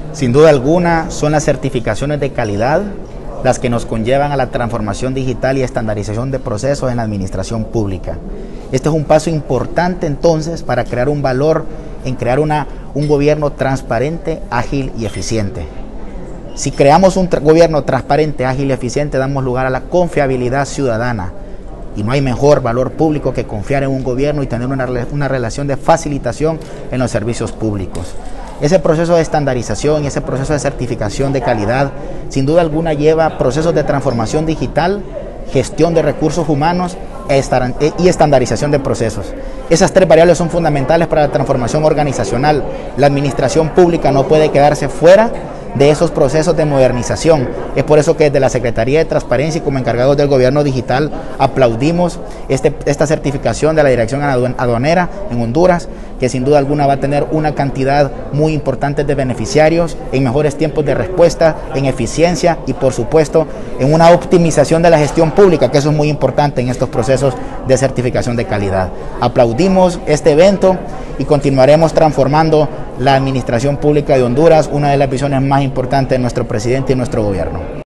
Sin duda alguna, son las certificaciones de calidad las que nos conllevan a la transformación digital y estandarización de procesos en la administración pública. Este es un paso importante entonces para crear un valor en crear un gobierno transparente, ágil y eficiente. Si creamos un gobierno transparente, ágil y eficiente, damos lugar a la confiabilidad ciudadana. Y no hay mejor valor público que confiar en un gobierno y tener una relación de facilitación en los servicios públicos. Ese proceso de estandarización y ese proceso de certificación de calidad, sin duda alguna, lleva procesos de transformación digital, gestión de recursos humanos y estandarización de procesos. Esas tres variables son fundamentales para la transformación organizacional. La administración pública no puede quedarse fuera de esos procesos de modernización. Es por eso que desde la Secretaría de Transparencia y como encargados del Gobierno Digital aplaudimos esta certificación de la Dirección Aduanera en Honduras, que sin duda alguna va a tener una cantidad muy importante de beneficiarios, en mejores tiempos de respuesta, en eficiencia y por supuesto en una optimización de la gestión pública, que eso es muy importante en estos procesos de certificación de calidad. Aplaudimos este evento y continuaremos transformando la administración pública de Honduras, una de las visiones más importantes de nuestro presidente y nuestro gobierno.